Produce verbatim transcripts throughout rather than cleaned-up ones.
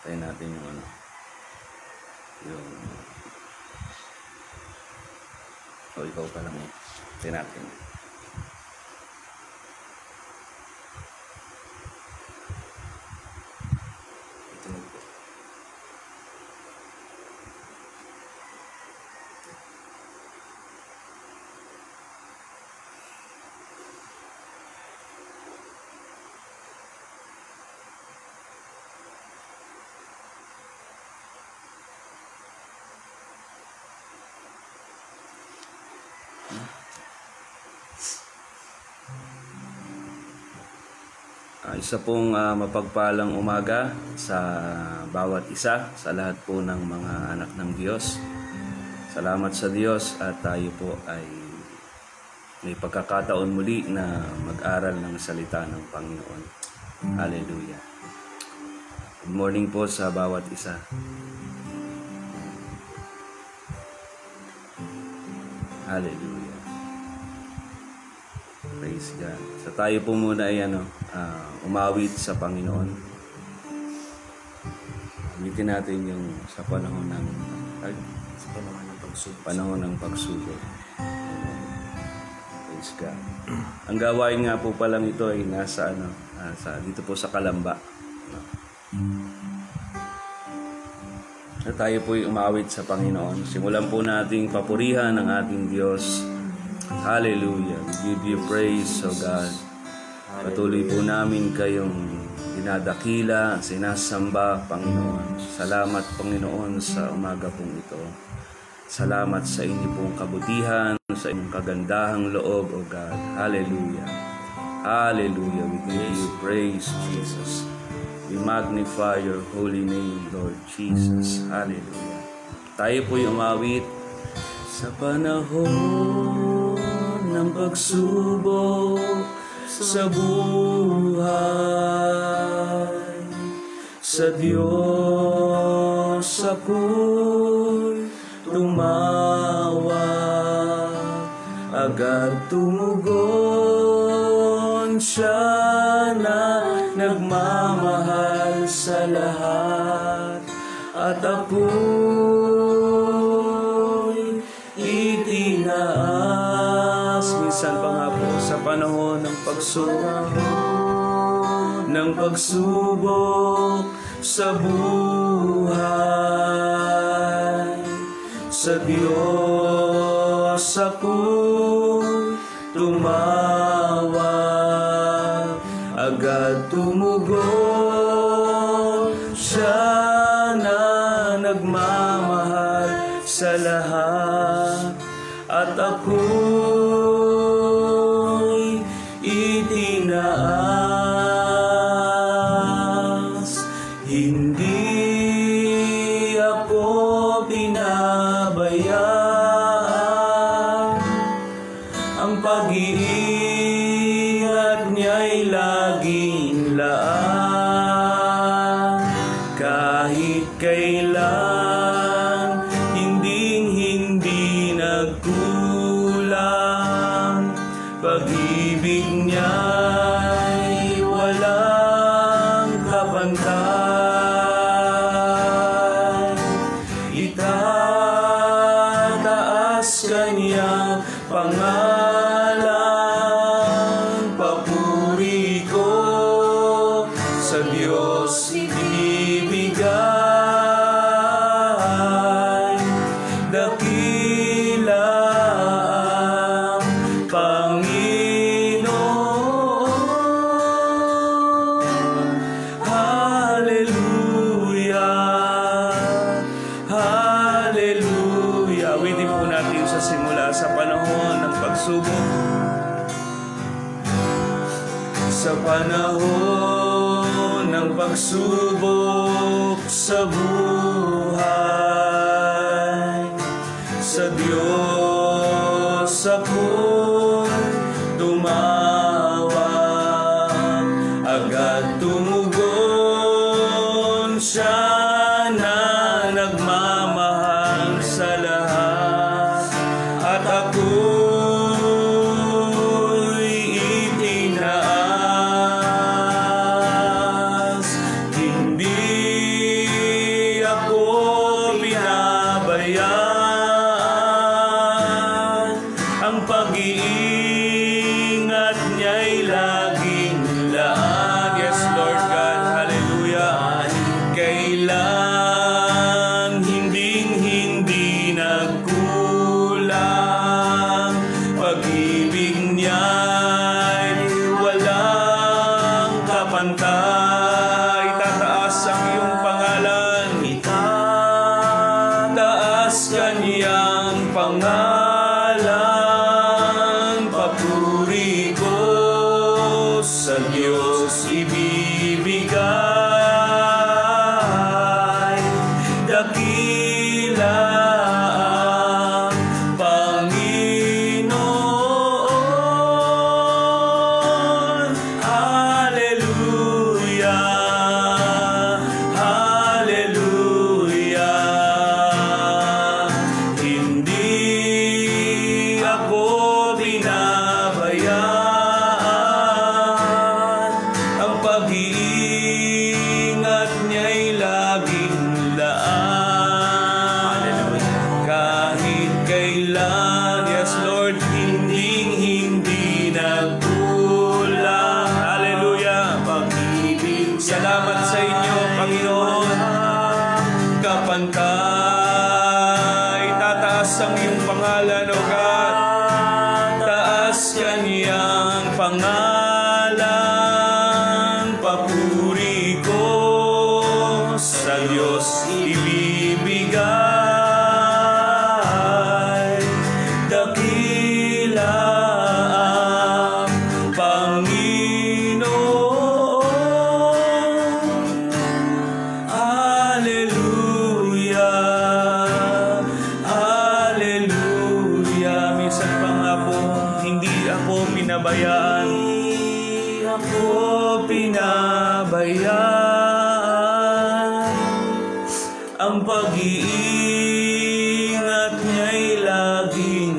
Tayo natin yung ano. Yung... O, ikaw pa lang eh. Tayo natin. Ito na po. Uh, isa pong uh, mapagpalang umaga sa bawat isa, sa lahat po ng mga anak ng Diyos. Salamat sa Diyos at tayo po ay may pagkakataon muli na mag-aral ng salita ng Panginoon. Hallelujah. Good morning po sa bawat isa. Hallelujah. Praise God. So tayo po muna ay ano, uh, umawit sa Panginoon. Awitin natin yung sa panahon ng ay, sa panahon ng pagsubok. Panahon ng pagsubok. Praise God. Ang gawain nga po palang ito ay nasa ano, uh, sa dito po sa Kalamba. So tayo po ay umawit sa Panginoon. Simulan po nating papurihan ang ating Diyos. Hallelujah. We give you praise, O God. Patuloy po namin kayong dinadakila, sinasamba, Panginoon. Salamat, Panginoon, sa umaga pong ito. Salamat sa inyo pong kabutihan, sa inyong kagandahang loob, O God. Hallelujah. Hallelujah. We give you praise, Jesus. We magnify your holy name, Lord Jesus. Hallelujah. Tayo po yung umawit sa panahon ng pagsubok sa buhay, sa Diyos ako'y tumawag, agad tumugon siya na nagmamahal sa lahat, at ako'y itinaas. Minsan pa nga po sa panahon ng pagsubok, ng pagsubok sa buhay, sa Diyos ako'y tumawag, agad tumugon siya na nagmamahal sa lahat, at ako'y itinaas. Hindi ako pinabayaan, ang pag-iingat niya'y laging laan. Kahit kailan hinding-hindi nagkulang, pag-ibig niya'y walang kapantay. Itataas kanyang pangalan, papuri ko sa Diyos ibigay. Dakila ang Panginoon. Hallelujah. Hallelujah. Awitin po natin sa simula sa panahon ng pagsubok. Sa panahon ng pagsubok sa buhay, sa Diyos ako'y tumawag, agad tumugon siya na nagmamahal sa lahat, at ako'y itinaas. Hindi kapantay. Itataas ang iyong pangalan, itataas kaniyang pangalan. Papuri ko sa Diyos ibibigay, dakila ang Panginoon. Hallelujah, hallelujah. Hindi ako binabayaan, ang pag-iingat niya'y laging laan. Kahit kailan, yes Lord, hinding-hindi nagkulang. Hallelujah. Pag-ibig, salamat sa inyo, Panginoon. Kapantay, tataas ang iyong pangalan, O God. Taas kaniyang pangalan. Papuri ko sa Diyos ibibigay, dakila ang Panginoon. Hallelujah, hallelujah. Minsan pa nga po, hindi ako pinabayaan, hindi ako pinabayaan, ang pag-iingat niya'y laging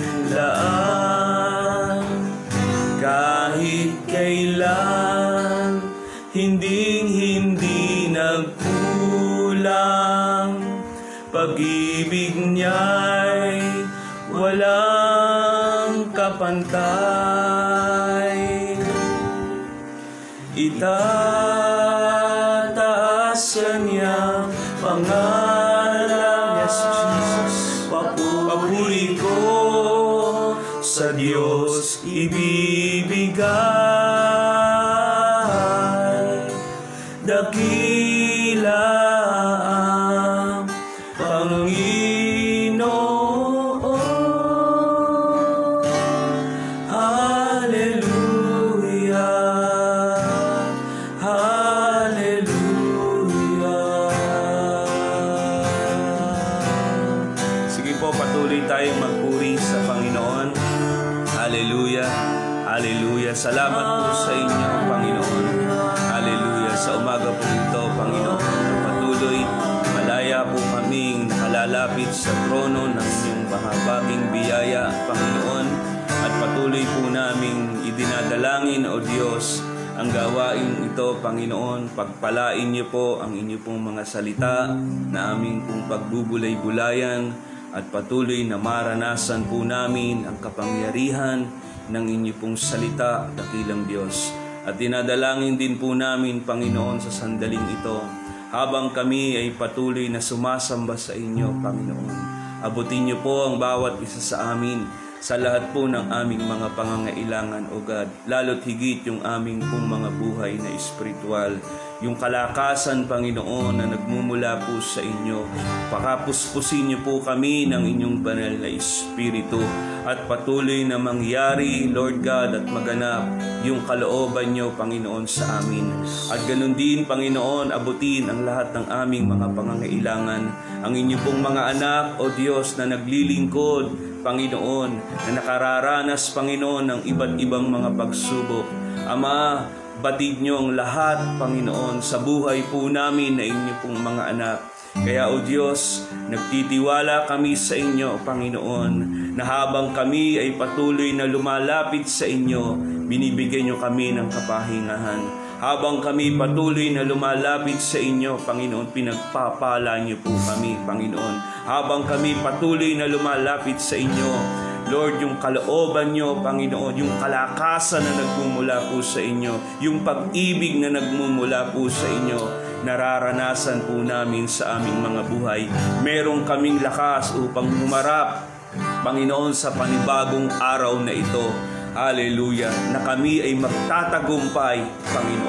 laan. Kahit kailan, hinding-hindi nagkulang, pag-ibig niya'y walang kapantay. Itataas kaniyang pangalan, yes Jesus. Papuri ko sa Diyos ibibigay, dakila ang Panginoon. Hallelujah, hallelujah. Sige po, patuloy tayong magpuri sa Panginoon. Hallelujah, hallelujah. Salamat po sa inyo, Panginoon. Hallelujah. Sa umaga po ito, Panginoon, patuloy malaya po kaming nakalalapit sa trono ng inyong mahabaging biyaya, Panginoon. At patuloy po naming idinadalangin, O Diyos, ang gawain ito, Panginoon. Pagpalain niyo po ang inyo pong mga salita na aming pong pagbubulay-bulayan, at patuloy na maranasan po namin ang kapangyarihan ng inyo pong salita, dakilang Diyos. At dinadalangin din po namin, Panginoon, sa sandaling ito, habang kami ay patuloy na sumasamba sa inyo, Panginoon. Abutin niyo po ang bawat isa sa amin sa lahat po ng aming mga pangangailangan, O God. Lalo't higit yung aming pong mga buhay na espiritual. Yung kalakasan, Panginoon, na nagmumula po sa inyo. Pakapuspusin niyo po kami ng inyong banal na Espiritu. At patuloy na mangyari, Lord God, at maganap yung kalooban niyo, Panginoon, sa amin. At ganun din, Panginoon, abutin ang lahat ng aming mga pangangailangan. Ang inyo pong mga anak, O Diyos, na naglilingkod, Panginoon, na nakararanas, Panginoon, ng iba't ibang mga pagsubok. Ama, batid niyo ang lahat, Panginoon, sa buhay po namin na inyo pong mga anak. Kaya, O Diyos, nagtitiwala kami sa inyo, Panginoon, na habang kami ay patuloy na lumalapit sa inyo, binibigyan niyo kami ng kapahingahan. Habang kami patuloy na lumalapit sa inyo, Panginoon, pinagpapala niyo po kami, Panginoon. Habang kami patuloy na lumalapit sa inyo, Lord, yung kalooban niyo, Panginoon, yung kalakasan na nagmumula po sa inyo, yung pag-ibig na nagmumula po sa inyo, nararanasan po namin sa aming mga buhay. Meron kaming lakas upang humarap, Panginoon, sa panibagong araw na ito. Hallelujah, na kami ay magtatagumpay, Panginoon.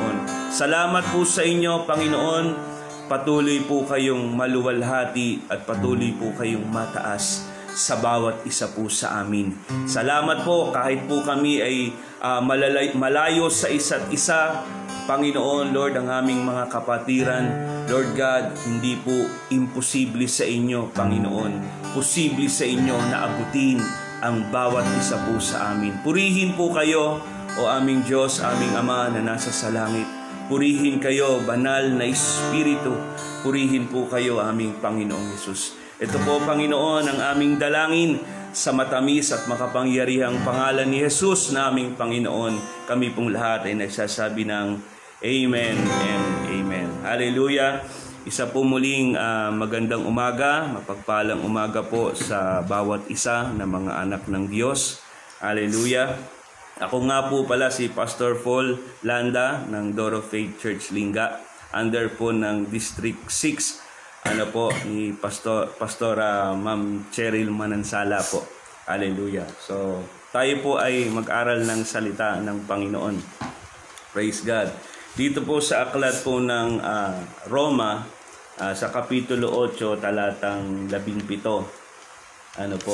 Salamat po sa inyo, Panginoon. Patuloy po kayong maluwalhati at patuloy po kayong mataas sa bawat isa po sa amin. Salamat po kahit po kami ay uh, malalay, malayo sa isa't isa, Panginoon, Lord, ang aming mga kapatiran, Lord God, hindi po imposible sa inyo, Panginoon. Posible sa inyo na abutin ang bawat isa po sa amin. Purihin po kayo, o aming Diyos, aming Ama na nasa sa langit. Purihin kayo, banal na Espiritu. Purihin po kayo, aming Panginoong Hesus. Ito po, Panginoon, ang aming dalangin sa matamis at makapangyarihang pangalan ni Hesus na aming Panginoon. Kami pong lahat ay nagsasabi ng Amen and Amen. Hallelujah! Isa po muling uh, magandang umaga, mapagpalang umaga po sa bawat isa na mga anak ng Diyos. Hallelujah! Ako nga po pala si Pastor Paul Landa ng Doro Faith Church Lingga, under po ng District six, ano po, ni Pastor, Pastora Ma'am Cheryl Manansala po. Hallelujah! So, tayo po ay mag-aral ng salita ng Panginoon. Praise God! Dito po sa aklat po ng uh, Roma, uh, sa Kapitulo eight, talatang labing pito. Ano po?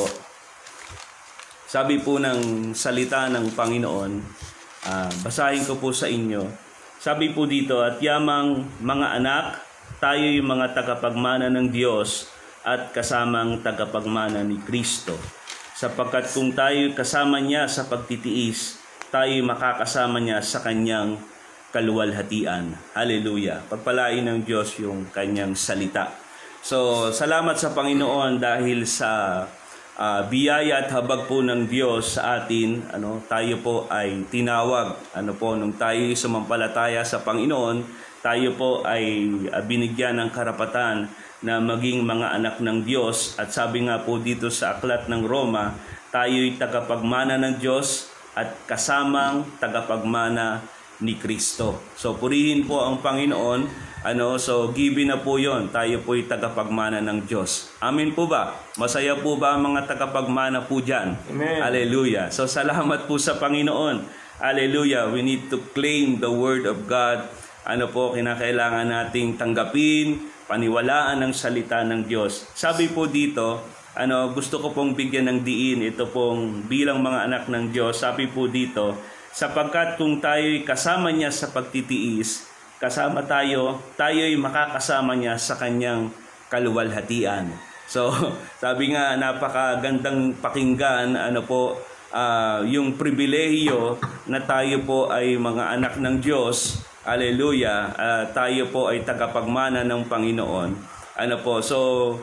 Sabi po ng salita ng Panginoon, uh, basahin ko po sa inyo. Sabi po dito, at yamang mga anak, tayo'y mga tagapagmana ng Diyos at kasamang tagapagmana ni Kristo. Sapagkat kung tayo'y kasama niya sa pagtitiis, tayo'y makakasama niya sa kanyang kaluwalhatian. Hallelujah. Pagpalain ng Diyos yung kanyang salita. So, salamat sa Panginoon dahil sa uh, biyaya at habag po ng Diyos sa atin. Ano, tayo po ay tinawag. Ano po, nung tayo sumampalataya sa Panginoon, tayo po ay uh, binigyan ng karapatan na maging mga anak ng Diyos. At sabi nga po dito sa aklat ng Roma, tayo'y tagapagmana ng Diyos at kasamang tagapagmana ni Kristo. So purihin po ang Panginoon. Ano, so given na po 'yon. Tayo po'y tagapagmana ng Diyos. Amen po ba? Masaya po ba ang mga tagapagmana po diyan? Amen. Hallelujah. So salamat po sa Panginoon. Hallelujah. We need to claim the word of God. Ano po, kinakailangan nating tanggapin, paniwalaan ang salita ng Diyos. Sabi po dito, ano, gusto ko pong bigyan ng diin ito pong bilang mga anak ng Diyos. Sabi po dito, sapagkat kung tayo'y kasama niya sa pagtitiis, kasama tayo, tayo'y makakasama niya sa kanyang kaluwalhatian. So, sabi nga, napakagandang pakinggan, ano po, uh, yung pribilehiyo na tayo po ay mga anak ng Diyos. Hallelujah. Uh, tayo po ay tagapagmana ng Panginoon. Ano po, so,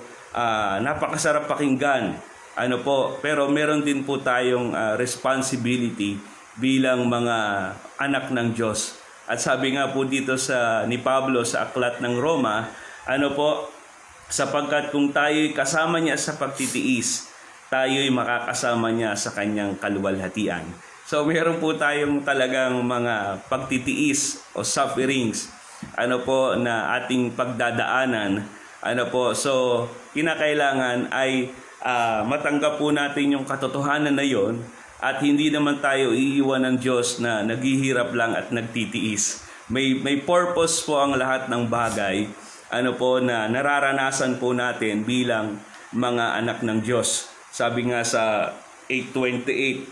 uh, napakasarap pakinggan. Ano po, pero meron din po tayong uh, responsibility bilang mga anak ng Diyos. At sabi nga po dito sa ni Pablo sa aklat ng Roma, ano po, sapagkat kung tayo'y kasama niya sa pagtitiis, tayo'y makakasama niya sa kanyang kaluwalhatian. So meron po tayong talagang mga pagtitiis o sufferings, ano po, na ating pagdadaanan. Ano po, so kinakailangan ay uh, matanggap po natin yung katotohanan na yon. At hindi naman tayo iiwan ng Diyos na naghihirap lang at nagtitiis. May, may purpose po ang lahat ng bagay, ano po, na nararanasan po natin bilang mga anak ng Diyos. Sabi nga sa eight twenty-eight,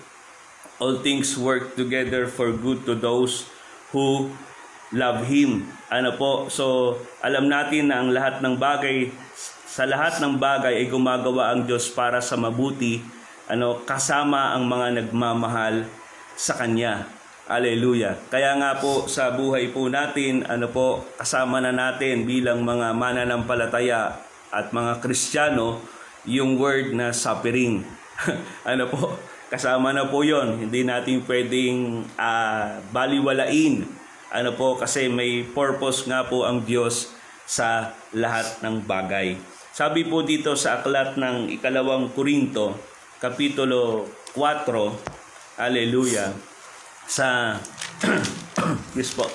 all things work together for good to those who love Him. Ano po, so alam natin na ang lahat ng bagay, sa lahat ng bagay ay gumagawa ang Diyos para sa mabuti, ano, kasama ang mga nagmamahal sa Kanya. Hallelujah. Kaya nga po sa buhay po natin, ano po, kasama na natin bilang mga mananampalataya at mga Kristiyano, yung word na suffering. Ano po, kasama na po yon. Hindi natin pwedeng uh, baliwalain. Ano po, kasi may purpose nga po ang Diyos sa lahat ng bagay. Sabi po dito sa aklat ng ikalawang Korinto, Kapitulo four, hallelujah, sa yes po,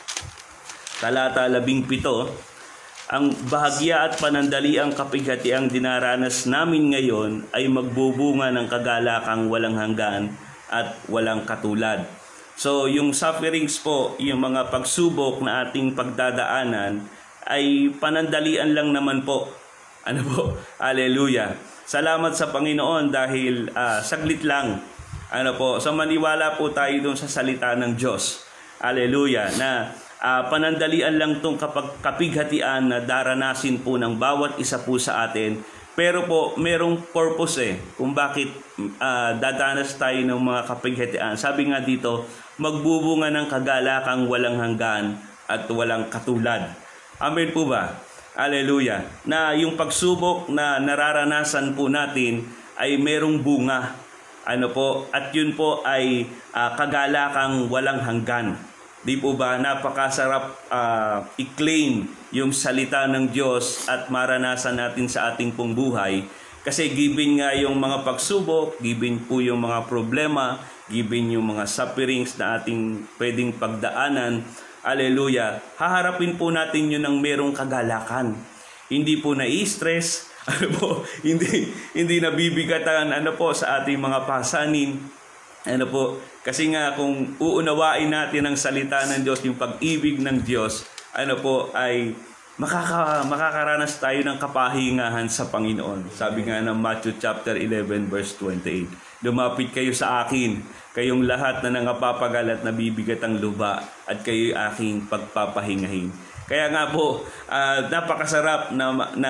talata labing pito, ang bahagya at panandaliang kapighatiang dinaranas namin ngayon ay magbubunga ng kagalakang walang hanggan at walang katulad. So yung sufferings po, yung mga pagsubok na ating pagdadaanan ay panandalian lang naman po. Ano po? Hallelujah. Salamat sa Panginoon dahil uh, saglit lang. Ano po? So maniwala po tayo dun sa salita ng Diyos. Hallelujah. Na uh, panandalian lang tong kapag kapighatian na daranasin po ng bawat isa po sa atin. Pero po, merong purpose eh kung bakit uh, dadanas tayo ng mga kapighatian. Sabi nga dito, magbubunga ng kagalakang walang hanggan at walang katulad. Amen po ba? Hallelujah. Na yung pagsubok na nararanasan po natin ay merong bunga. Ano po? At yun po ay uh, kagalakang walang hanggan. Di po ba? Napakasarap uh, i-claim yung salita ng Diyos at maranasan natin sa ating pong buhay. Kasi given nga yung mga pagsubok, given po yung mga problema, given yung mga sufferings na ating pwedeng pagdaanan, hallelujah, haharapin po natin yun ng merong kagalakan. Hindi po na-stress, ano po, hindi, hindi nabibigatan ano po, sa ating mga pasanin. Ano po, kasi nga kung uunawain natin ang salita ng Diyos, yung pag-ibig ng Diyos, ano po, ay makaka, makakaranas tayo ng kapahingahan sa Panginoon. Sabi nga ng Matthew chapter eleven verse twenty-eight, lumapit kayo sa akin, kayong lahat na nangapapagal at nabibigat ang luba, at kayo'y aking pagpapahingahin. Kaya nga po, uh, napakasarap na, na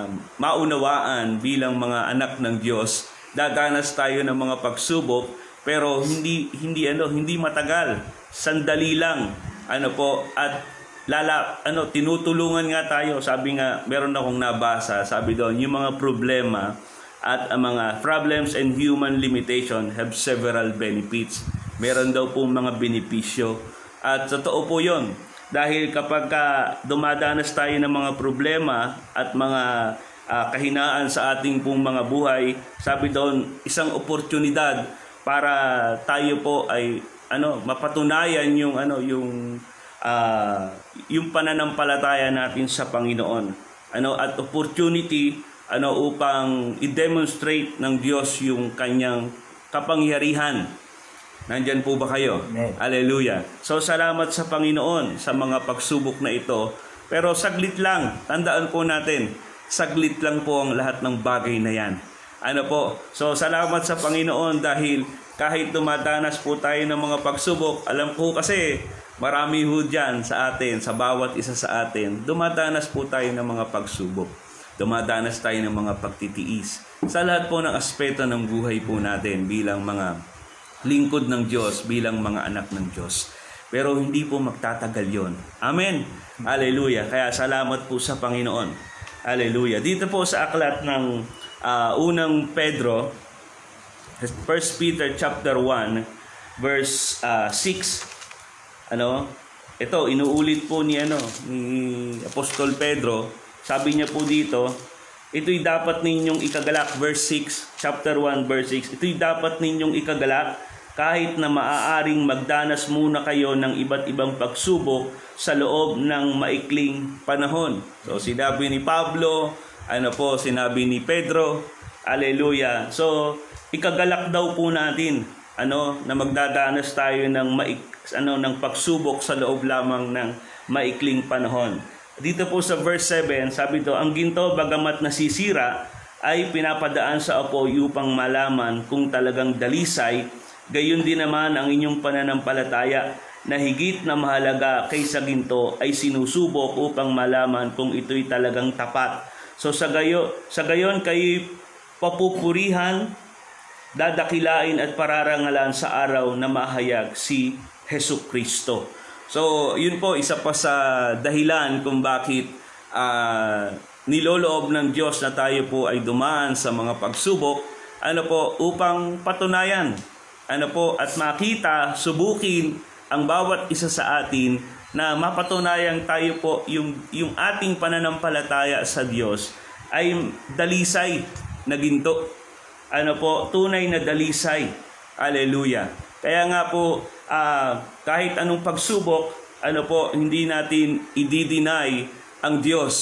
maunawaan bilang mga anak ng Diyos. Dadanas tayo ng mga pagsubok, pero hindi hindi ano hindi matagal, sandali lang, ano po, at lala ano tinutulungan nga tayo. Sabi nga, meron akong nabasa, sabi doon, yung mga problema at ang mga problems and human limitation have several benefits. Meron daw po mga benepisyo, at totoo po 'yon. Dahil kapag ka dumadanas tayo ng mga problema at mga uh, kahinaan sa ating pong mga buhay, sabi doon, isang oportunidad para tayo po ay ano mapatunayan yung ano yung uh, yung pananampalataya natin sa Panginoon. Ano at opportunity ano upang i-demonstrate ng Diyos yung kanyang kapangyarihan. Nandyan po ba kayo? Amen. Hallelujah. So salamat sa Panginoon sa mga pagsubok na ito. Pero saglit lang, tandaan po natin, saglit lang po ang lahat ng bagay na yan. Ano po? So salamat sa Panginoon dahil kahit dumadanas po tayo ng mga pagsubok, alam po kasi marami ho dyan sa atin, sa bawat isa sa atin, dumadanas po tayo ng mga pagsubok. Dumadanas tayo ng mga pagtitiis. Sa lahat po ng aspeto ng buhay po natin bilang mga lingkod ng Diyos, bilang mga anak ng Diyos. Pero hindi po magtatagal yon. Amen. Hallelujah. Kaya salamat po sa Panginoon. Hallelujah. Dito po sa aklat ng Uh, unang Pedro, First Peter chapter one verse uh, six, ano, ito inuulit po ni ano ni Apostol Pedro. Sabi niya po dito, ito'y dapat ninyong ikagalak, verse six, chapter one verse six. Ito'y dapat ninyong ikagalak kahit na maaaring magdanas muna kayo ng iba't ibang pagsubok sa loob ng maikling panahon. So sinabi ni Pablo, ano po, sinabi ni Pedro, hallelujah. So, ikagalak daw po natin, ano, na magdadanas tayo ng maik, ano, ng pagsubok sa loob lamang ng maikling panahon. Dito po sa verse seven, sabi to, ang ginto bagamat nasisira ay pinapadaan sa apoy upang malaman kung talagang dalisay, gayon din naman ang inyong pananampalataya na higit na mahalaga kaysa ginto ay sinusubok upang malaman kung ito'y talagang tapat. So sa gayo, sa gayon kayo papupurihan, dadakilain at pararangalan sa araw na mahayag si Hesukristo. So yun po isa pa sa dahilan kung bakit uh, niloloob ng Diyos na tayo po ay dumaan sa mga pagsubok, ano po, upang patunayan, ano po, at makita, subukin ang bawat isa sa atin na mapatunayan tayo po yung, yung ating pananampalataya sa Diyos ay dalisay na ginto. Ano po, tunay na dalisay. Hallelujah. Kaya nga po, uh, kahit anong pagsubok, ano po, hindi natin i-deny ang Diyos.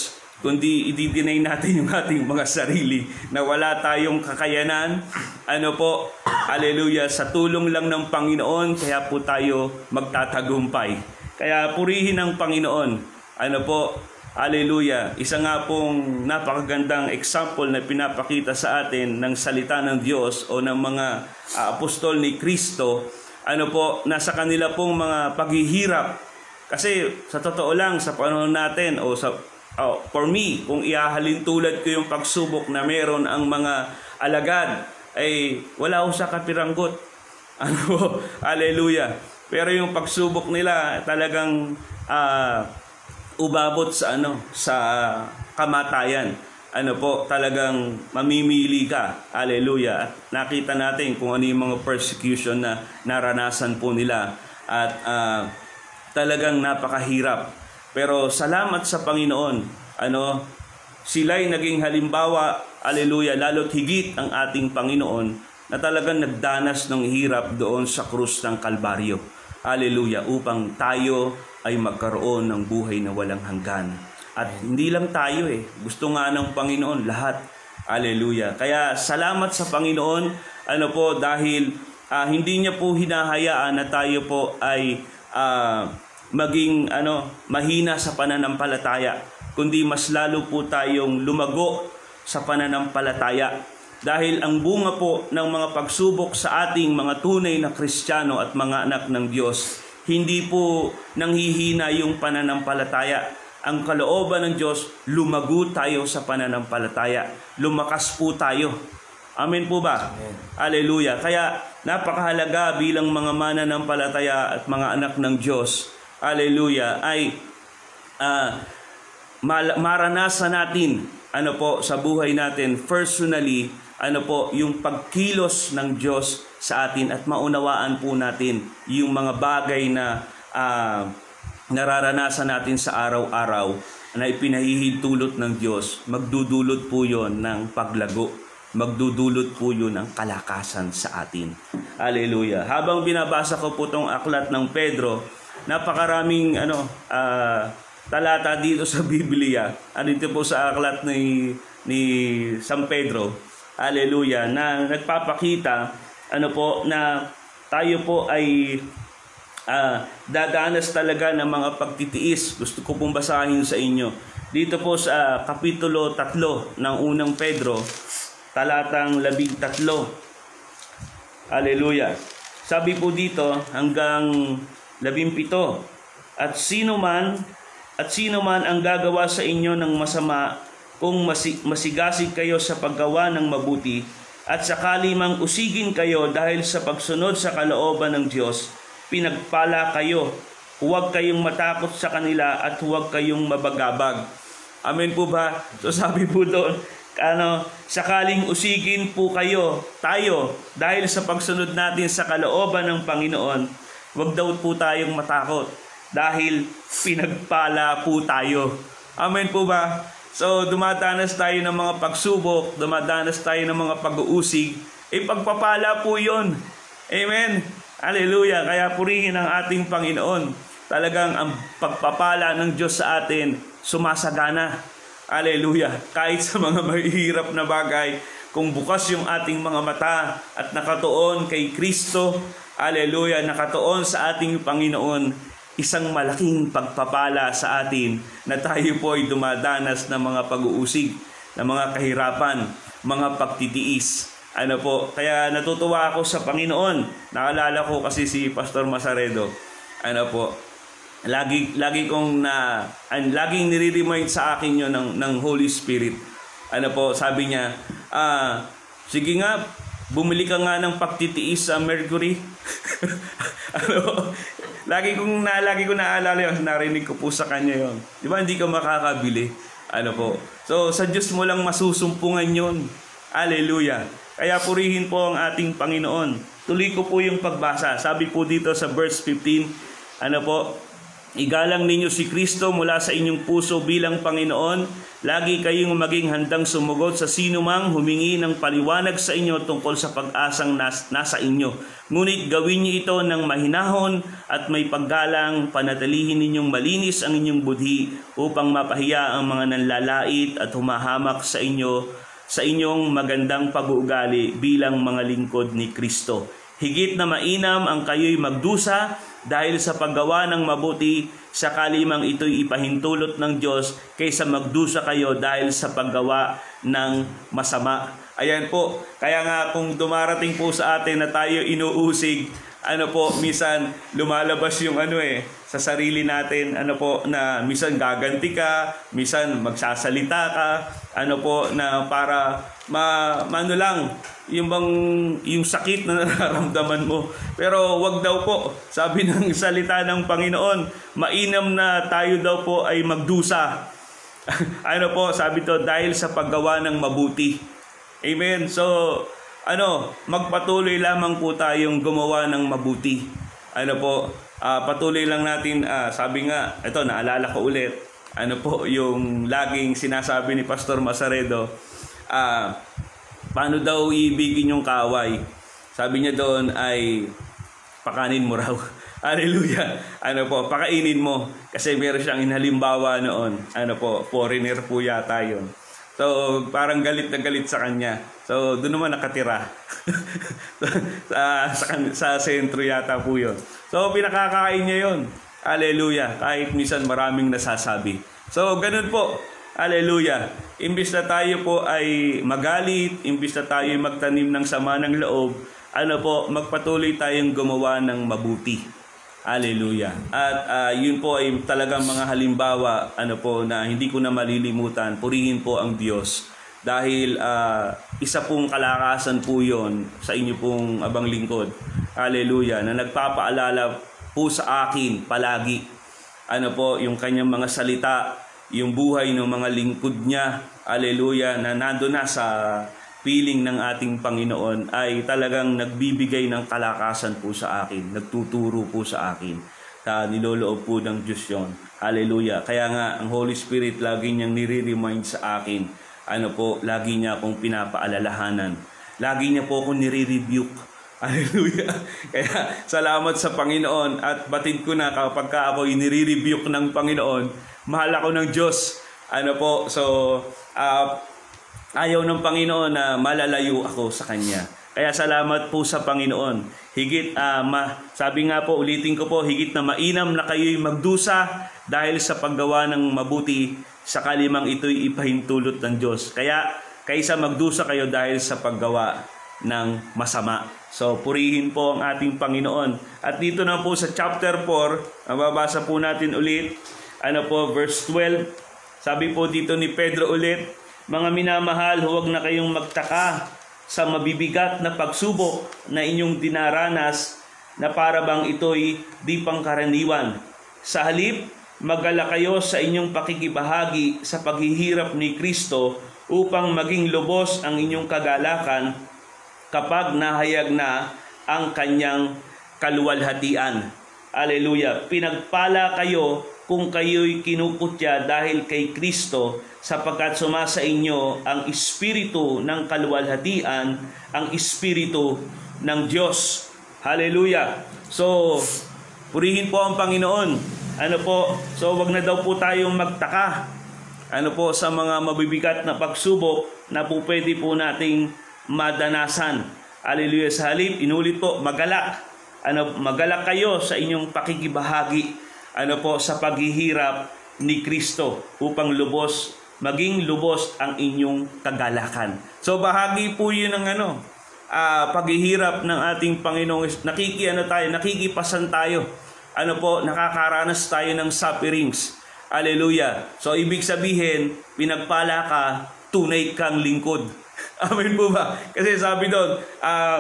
kundi i-deny natin yung ating mga sarili na wala tayong kakayanan. Ano po, hallelujah, sa tulong lang ng Panginoon, kaya po tayo magtatagumpay. Kaya purihin ang Panginoon. Ano po, hallelujah, isa nga pong napakagandang example na pinapakita sa atin ng salita ng Diyos o ng mga uh, apostol ni Kristo. Ano po, nasa kanila pong mga paghihirap. Kasi sa totoo lang, sa panahon natin o sa Oh, for me, kung ihahalin tulad ko yung pagsubok na meron ang mga alagad, ay wala ko sa kapiranggot. Ano, hallelujah. Pero yung pagsubok nila talagang uh, ubabot sa ano, sa kamatayan. Ano po, talagang mamimili ka. Hallelujah. At nakita natin kung ano yung mga persecution na naranasan po nila. At uh, talagang napakahirap. Pero salamat sa Panginoon, ano, sila'y naging halimbawa, hallelujah, lalo't higit ang ating Panginoon na talagang nagdanas ng hirap doon sa krus ng Kalbaryo. Hallelujah, upang tayo ay magkaroon ng buhay na walang hanggan. At hindi lang tayo eh, gusto nga ng Panginoon lahat. Hallelujah. Kaya salamat sa Panginoon, ano po, dahil uh, hindi niya po hinahayaan na tayo po ay uh, maging ano, mahina sa pananampalataya, kundi mas lalo po tayong lumago sa pananampalataya. Dahil ang bunga po ng mga pagsubok sa ating mga tunay na Kristiyano at mga anak ng Diyos, hindi po nanghihina yung pananampalataya. Ang kalooban ng Diyos, lumago tayo sa pananampalataya. Lumakas po tayo. Amen po ba? Amen. Hallelujah. Kaya napakahalaga bilang mga mananampalataya at mga anak ng Diyos, hallelujah, ay uh, maranasan natin, ano po, sa buhay natin personally, ano po, yung pagkilos ng Diyos sa atin at maunawaan po natin yung mga bagay na uh, nararanasan natin sa araw-araw na ipinahihintulot ng Diyos. Magdudulot po yon ng paglago. Magdudulot po yun ng kalakasan sa atin. Hallelujah. Habang binabasa ko po itong aklat ng Pedro, napakaraming ano uh, talata dito sa Biblia. Ano dito po sa aklat ni ni San Pedro. Hallelujah, na nagpapakita ano po na tayo po ay uh, dadanas talaga ng mga pagtitiis. Gusto ko pong basahin sa inyo. Dito po sa kapitulo tatlo ng unang Pedro, talatang labing tatlo. Hallelujah. Sabi po dito hanggang labing pito, at sino man at sino man ang gagawa sa inyo ng masama, kung masigasig kayo sa paggawa ng mabuti, at sakali mang usigin kayo dahil sa pagsunod sa kalooban ng Diyos, pinagpala kayo. Huwag kayong matakot sa kanila at huwag kayong mabagabag. Amen po ba? So sabi po doon, ano, sakaling usigin po kayo, tayo, dahil sa pagsunod natin sa kalooban ng Panginoon, huwag daw po tayong matakot dahil pinagpala po tayo. Amen po ba? So dumadanas tayo ng mga pagsubok, dumadanas tayo ng mga pag-uusig, eh pagpapala po yun. Amen? Hallelujah. Kaya purihin ang ating Panginoon. Talagang ang pagpapala ng Diyos sa atin sumasagana. Hallelujah. Kahit sa mga mahihirap na bagay, kung bukas yung ating mga mata at nakatuon kay Kristo, hallelujah, nakatuon sa ating Panginoon, isang malaking pagpapala sa atin na tayo po ay dumadanas ng mga pag-uusig, ng mga kahirapan, mga pagtitiis. Ano po, kaya natutuwa ako sa Panginoon. Naalala ko kasi si Pastor Masaredo. Ano po, lagi lagi kong na and laging nire-remind sa akin 'yon ng ng Holy Spirit. Ano po, sabi niya, ah, sige nga, bumili ka nga ng pagtitiis sa Mercury. Ano? Lagi kong na lagi ko naalala 'yon, narinig ko po sa kanya 'yon. 'Di ba hindi ka makakabili? Ano po? So sa Diyos mo lang masusumpungan 'yon. Hallelujah. Kaya purihin po ang ating Panginoon. Tuloy ko po yung pagbasa. Sabi po dito sa verse fifteen, ano po? Igalang ninyo si Kristo mula sa inyong puso bilang Panginoon. Lagi kayong maging handang sumugot sa sino mang humingi ng paliwanag sa inyo tungkol sa pag-asang nas- nasa inyo. Ngunit gawin niyo ito ng mahinahon at may paggalang. Panatilihin ninyong malinis ang inyong budhi upang mapahiya ang mga nanlalait at humahamak sa inyo sa inyong magandang pag-uugali bilang mga lingkod ni Kristo. Higit na mainam ang kayo'y magdusa dahil sa paggawa ng mabuti, sakali mang ito'y ipahintulot ng Diyos kaysa magdusa kayo dahil sa paggawa ng masama. Ayan po, kaya nga kung dumarating po sa atin na tayo inuusig, ano po, minsan lumalabas yung ano eh, sa sarili natin, ano po, na minsan gaganti ka, minsan magsasalita ka, ano po, na para ma, ano lang, yung bang, yung sakit na nararamdaman mo. Pero wag daw po, sabi ng salita ng Panginoon, mainam na tayo daw po ay magdusa. Ano po, sabi to, dahil sa paggawa ng mabuti. Amen. So, ano, magpatuloy lamang po tayong gumawa ng mabuti. Ano po, uh, patuloy lang natin, uh, sabi nga, ito, naalala ko ulit, ano po, yung laging sinasabi ni Pastor Masaredo, ah, uh, paano daw ibigin yung kaway? Sabi niya doon ay pakanin mo raw. Hallelujah. Ano po, pakainin mo. Kasi meron siyang inhalimbawa noon. Ano po, foreigner po yata yun. So, parang galit na galit sa kanya. So, doon naman nakatira. sa, sa, sa sentro yata po yun. So, pinakakain niya yun. Hallelujah. Kahit minsan maraming nasasabi. So, ganun po. Hallelujah. Imbis na tayo po ay magalit, imbis na tayo ay magtanim ng sama ng loob, ano po, magpatuloy tayong gumawa ng mabuti. Hallelujah. At uh, yun po ay talagang mga halimbawa, ano po, na hindi ko na malilimutan. Purihin po ang Diyos. Dahil uh, isa pong kalakasan po yun sa inyo pong abang lingkod. Hallelujah. Na nagpapaalala po sa akin palagi. Ano po, yung kanyang mga salita, yung buhay ng mga lingkod niya, hallelujah, na nandun na sa piling ng ating Panginoon ay talagang nagbibigay ng kalakasan po sa akin, nagtuturo po sa akin. Ta niloloob po ng Diyos yun. Hallelujah. Kaya nga, ang Holy Spirit lagi niyang nire-remind sa akin, ano po, lagi niya akong pinapaalalahanan. Lagi niya po akong nire-rebuke. Hallelujah. Kaya salamat sa Panginoon at batid ko na kapag ka ako nire-rebuke ng Panginoon, mahal ako ng Diyos. Ano po, so, uh, ayaw ng Panginoon na malalayo ako sa Kanya. Kaya salamat po sa Panginoon. Higit, uh, ma, sabi nga po, ulitin ko po, higit na mainam na kayo'y magdusa dahil sa paggawa ng mabuti, sa kalimang ito'y ipahintulot ng Diyos. Kaya, kaysa magdusa kayo dahil sa paggawa ng masama. So, purihin po ang ating Panginoon. At dito na po sa chapter four, mababasa po natin ulit, ano po, verse twelve, sabi po dito ni Pedro ulit, mga minamahal, huwag na kayong magtaka sa mabibigat na pagsubok na inyong dinaranas na para bang ito'y di pangkaraniwan. Sa halip, magala kayo sa inyong pakikibahagi sa paghihirap ni Kristo upang maging lubos ang inyong kagalakan kapag nahayag na ang kanyang kaluwalhatian. Hallelujah. Pinagpala kayo kung kayo'y kinukutya dahil kay Kristo, sapagkat sumasa inyo ang espiritu ng kaluwalhatian, ang espiritu ng Diyos. Hallelujah. So, purihin po ang Panginoon. Ano po? So, wag na daw po tayong magtaka. Ano po sa mga mabibigat na pagsubok na po pwede po nating madanasan. Hallelujah. Sa halip, inulit po, magalak. Ano, magalak kayo sa inyong pakikibahagi. Ano po, sa paghihirap ni Kristo upang lubos, maging lubos ang inyong kagalakan. So, bahagi po yun ng ano, uh, paghihirap ng ating Panginoong. Nakiki, ano tayo, nakikipasan tayo. Ano po, nakakaranas tayo ng sufferings. Hallelujah. So, ibig sabihin, pinagpala ka, tunay kang lingkod. Amen po ba? Kasi sabi doon, uh,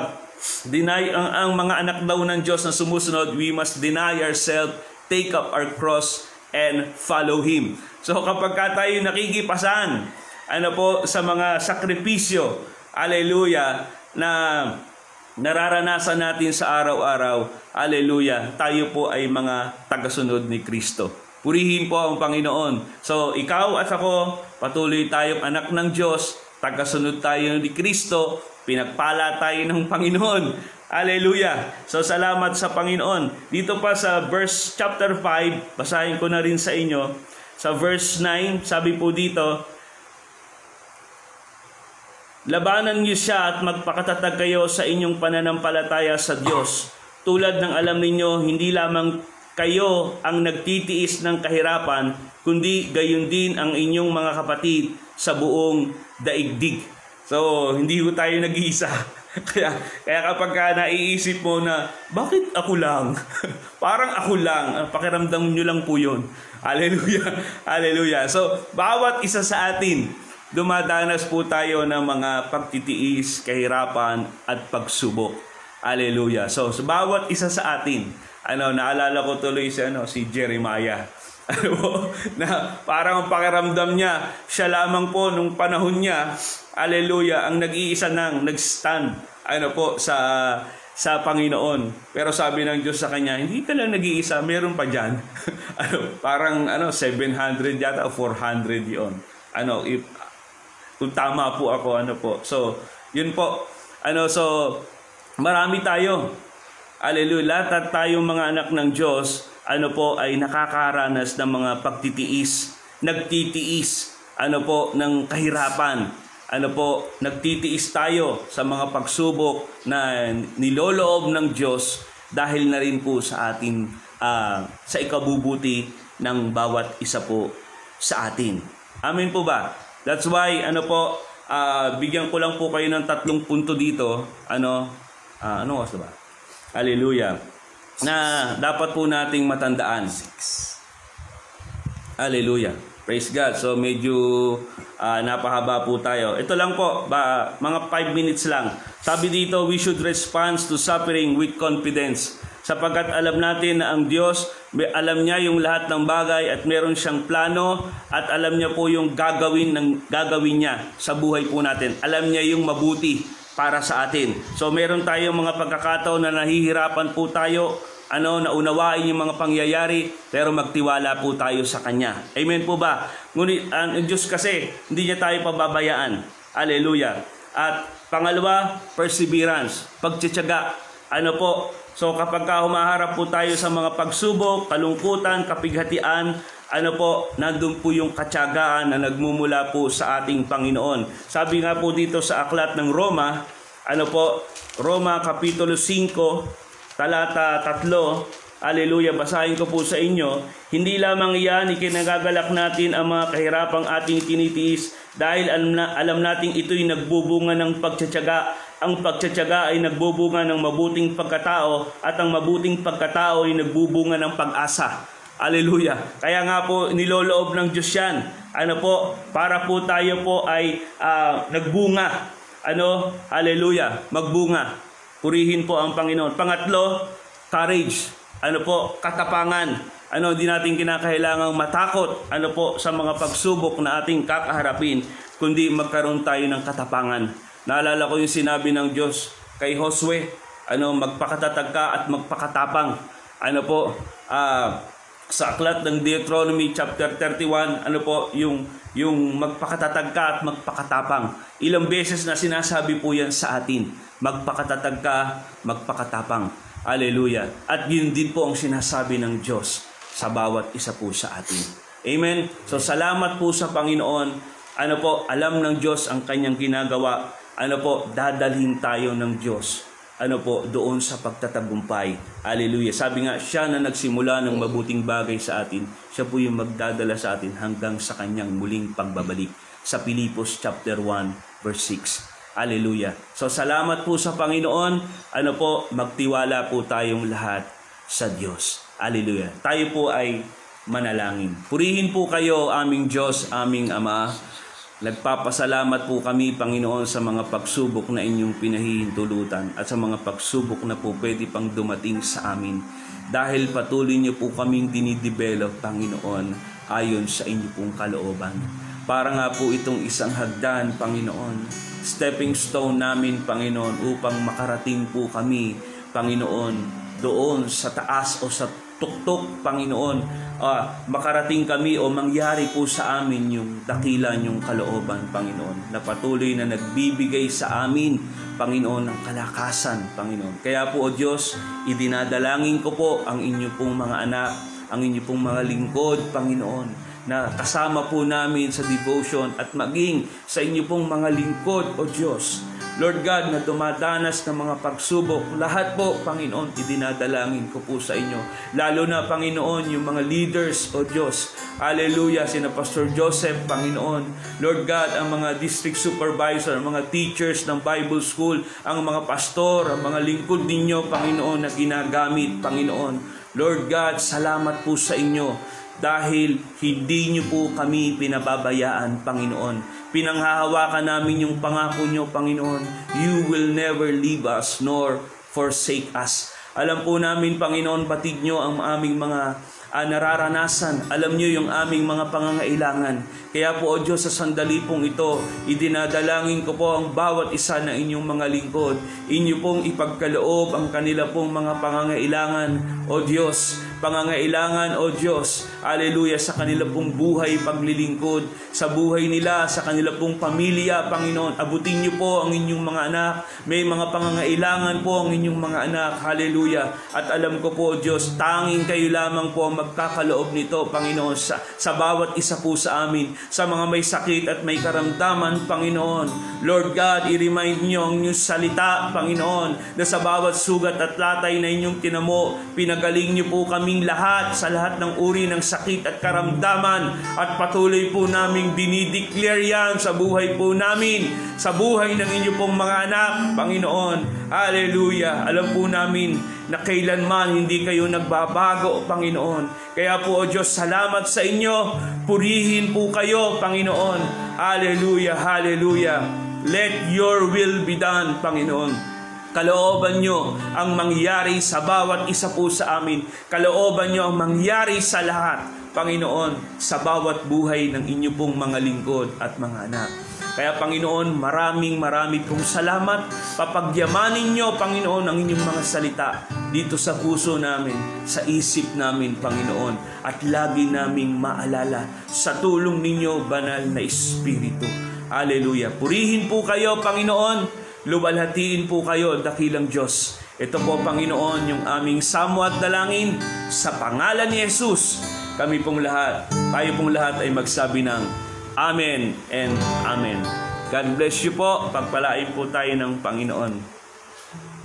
deny, ang, ang mga anak daw ng Diyos na sumusunod, we must deny ourselves, take up our cross, and follow Him. So kapag ka tayo nakikipasan, ano po, sa mga sakripisyo, hallelujah, na nararanasan natin sa araw-araw, hallelujah, tayo po ay mga tagasunod ni Kristo. Purihin po ang Panginoon. So, ikaw at ako, patuloy tayong anak ng Diyos, tagasunod tayo ni Kristo, pinagpala tayo ng Panginoon. Hallelujah! So, salamat sa Panginoon. Dito pa sa verse chapter five, basahin ko na rin sa inyo. Sa verse nine, sabi po dito, labanan niyo siya at magpakatatag kayo sa inyong pananampalataya sa Diyos. Tulad ng alam ninyo, hindi lamang kayo ang nagtitiis ng kahirapan, kundi gayon din ang inyong mga kapatid sa buong daigdig. So, hindi ko tayo nag-iisa. kaya, kaya kapag ka naiisip mo na, bakit ako lang? Parang ako lang. Pakiramdam nyo lang po yun. Hallelujah. Hallelujah. So, bawat isa sa atin, dumadanas po tayo ng mga pagtitiis, kahirapan, at pagsubok. Hallelujah. So, sa bawat isa sa atin, ano, naalala ko tuloy si, ano, si Jeremiah. Ano, na parang ang pakiramdam niya, siya lamang po nung panahon niya, hallelujah, ang nag-iisa nang nag-stand, ano po, sa sa Panginoon. Pero sabi ng Diyos sa kanya, hindi ka lang nag-iisa, meron pa dyan. ano, parang ano, seven hundred yata o four hundred yon. Ano, if kung tama po ako, ano po. So, yun po. Ano, so, marami tayo. Hallelujah. Lahat tayong mga anak ng Diyos, ano po, ay nakakaranas ng mga pagtitiis, nagtitiis, ano po, ng kahirapan. Ano po, nagtitiis tayo sa mga pagsubok na niloloob ng Diyos dahil na rin po sa atin, uh, sa ikabubuti ng bawat isa po sa atin. Amen po ba? That's why, ano po, uh, bigyan ko lang po kayo ng tatlong punto dito. Ano, uh, ano was ba? Hallelujah. Na dapat po nating matandaan. Hallelujah. Praise God. So, medyo uh, napahaba po tayo. Ito lang po, ba, mga five minutes lang. Sabi dito, we should respond to suffering with confidence. Sapagkat alam natin na ang Diyos, alam niya yung lahat ng bagay at meron siyang plano at alam niya po yung gagawin ng gagawin niya sa buhay po natin. Alam niya yung mabuti para sa atin. So meron tayong mga pagkakataon na nahihirapan po tayo, ano, naunawain yung mga pangyayari, pero magtiwala po tayo sa Kanya. Amen po ba? Ngunit ang Diyos kasi, hindi niya tayo pababayaan. Hallelujah. At pangalawa, perseverance, pagtitiyaga. Ano po? So kapag ka humaharap po tayo sa mga pagsubok, kalungkutan, kapighatian, ano po, nandun po yung katyagaan na nagmumula po sa ating Panginoon. Sabi nga po dito sa aklat ng Roma, ano po, Roma Kapitulo five, talata three, hallelujah, basahin ko po sa inyo, hindi lamang iyan, ikinagagalak natin ang mga kahirapang ating tinitiis dahil alam, na, alam natin ito'y nagbubunga ng pagtsatsaga. Ang pagtsatsaga ay nagbubunga ng mabuting pagkatao at ang mabuting pagkatao ay nagbubunga ng pag-asa. Hallelujah. Kaya nga po niloloob ng Diyos yan. Ano po, para po tayo po ay uh, nagbunga. Ano? Hallelujah. Magbunga. Purihin po ang Panginoon. Pangatlo, courage. Ano po? Katapangan. Ano, di natin kinakailangang matakot, ano po, sa mga pagsubok na ating kakaharapin, kundi magkaroon tayo ng katapangan. Naalala ko yung sinabi ng Diyos kay Josue, ano, magpakatatag ka at magpakatapang. Ano po, uh, sa aklat ng Deuteronomy chapter thirty-one, ano po, yung, yung magpakatatag ka at magpakatapang. Ilang beses na sinasabi po yan sa atin, magpakatatag ka, magpakatapang. Hallelujah. At yun din po ang sinasabi ng Diyos sa bawat isa po sa atin. Amen. So salamat po sa Panginoon. Ano po, alam ng Diyos ang kanyang ginagawa. Ano po, dadalhin tayo ng Diyos. Ano po, doon sa pagtatagumpay. Hallelujah. Sabi nga, siya na nagsimula ng mabuting bagay sa atin, siya po yung magdadala sa atin hanggang sa kanyang muling pagbabalik. Sa Pilipos chapter one verse six. Hallelujah. So salamat po sa Panginoon. Ano po, magtiwala po tayong lahat sa Diyos. Hallelujah. Tayo po ay manalangin. Purihin po kayo, aming Diyos, aming Ama. Nagpapasalamat po kami, Panginoon, sa mga pagsubok na inyong pinahihintulutan at sa mga pagsubok na po pwede pang dumating sa amin. Dahil patuloy niyo po kaming dinidevelop, Panginoon, ayon sa inyo pong kalooban. Para nga po itong isang hagdan, Panginoon. Stepping stone namin, Panginoon, upang makarating po kami, Panginoon, doon sa taas o sa tuktok, Panginoon, uh, makarating kami o mangyari po sa amin yung dakila niyong kalooban, Panginoon, na patuloy na nagbibigay sa amin, Panginoon, ng kalakasan, Panginoon. Kaya po, O Diyos, idinadalangin ko po ang inyo pong mga anak, ang inyo pong mga lingkod, Panginoon, na kasama po namin sa devotion at maging sa inyo pong mga lingkod, O Diyos. Lord God, na dumadanas ng mga pagsubok, lahat po, Panginoon, idinadalangin ko po sa inyo. Lalo na, Panginoon, yung mga leaders, O Diyos. Hallelujah, sina Pastor Joseph, Panginoon. Lord God, ang mga district supervisor, ang mga teachers ng Bible School, ang mga pastor, ang mga lingkod ninyo, Panginoon, na ginagamit, Panginoon. Lord God, salamat po sa inyo. Dahil hindi niyo po kami pinababayaan, Panginoon. Pinanghahawakan namin yung pangako niyo, Panginoon. You will never leave us nor forsake us. Alam po namin, Panginoon, batid niyo ang aming mga uh, nararanasan. Alam niyo yung aming mga pangangailangan. Kaya po, O Diyos, sa sandali pong ito, idinadalangin ko po ang bawat isa na inyong mga lingkod. Inyo pong ipagkaloob ang kanila pong mga pangangailangan, O Diyos. Pangangailangan, O Diyos, hallelujah, sa kanila pong buhay paglilingkod, sa buhay nila, sa kanila pong pamilya, Panginoon. Abutin niyo po ang inyong mga anak. May mga pangangailangan po ang inyong mga anak, hallelujah. At alam ko po, Diyos, tanging kayo lamang po ang magkakaloob nito, Panginoon, sa, sa bawat isa po sa amin, sa mga may sakit at may karamdaman, Panginoon. Lord God, i-remind niyo ang inyong salita, Panginoon, na sa bawat sugat at latay na inyong tinamo, pinagaling niyo po kami lahat sa lahat ng uri ng sakit at karamdaman, at patuloy po naming dinideclare yan sa buhay po namin, sa buhay ng inyo pong mga anak, Panginoon. Hallelujah. Alam po namin na kailanman hindi kayo nagbabago, Panginoon. Kaya po, O Diyos, salamat sa inyo. Purihin po kayo, Panginoon. Hallelujah, hallelujah. Let your will be done, Panginoon. Kalooban nyo ang mangyari sa bawat isa po sa amin. Kalooban nyo ang mangyari sa lahat, Panginoon, sa bawat buhay ng inyo pong mga lingkod at mga anak. Kaya, Panginoon, maraming maraming pong salamat. Papagyamanin nyo, Panginoon, ang inyong mga salita dito sa puso namin, sa isip namin, Panginoon, at lagi naming maalala sa tulong ninyo, banal na Espiritu. Hallelujah. Purihin po kayo, Panginoon. Luwalhatiin po kayo, dakilang Diyos. Ito po, Panginoon, yung aming samo at dalangin sa pangalan ni Jesus. Kami pong lahat, tayo pong lahat ay magsabi ng Amen and Amen. God bless you po. Pagpalain po tayo ng Panginoon.